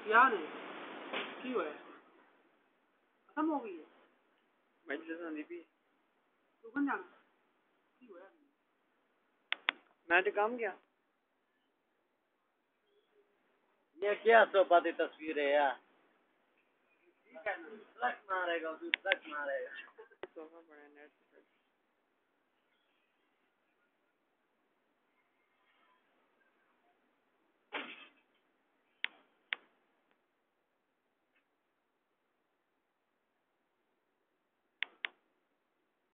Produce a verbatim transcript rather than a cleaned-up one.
क्या नहीं क्यों है खत्म हो गई है मजलिस होनी थी तू कौन जाना क्यों है मैं तो काम किया ये क्या सोपाती तस्वीर है यार फ्लैश मारेगा तू फ्लैश मारेगा सोफा पड़ा है नेट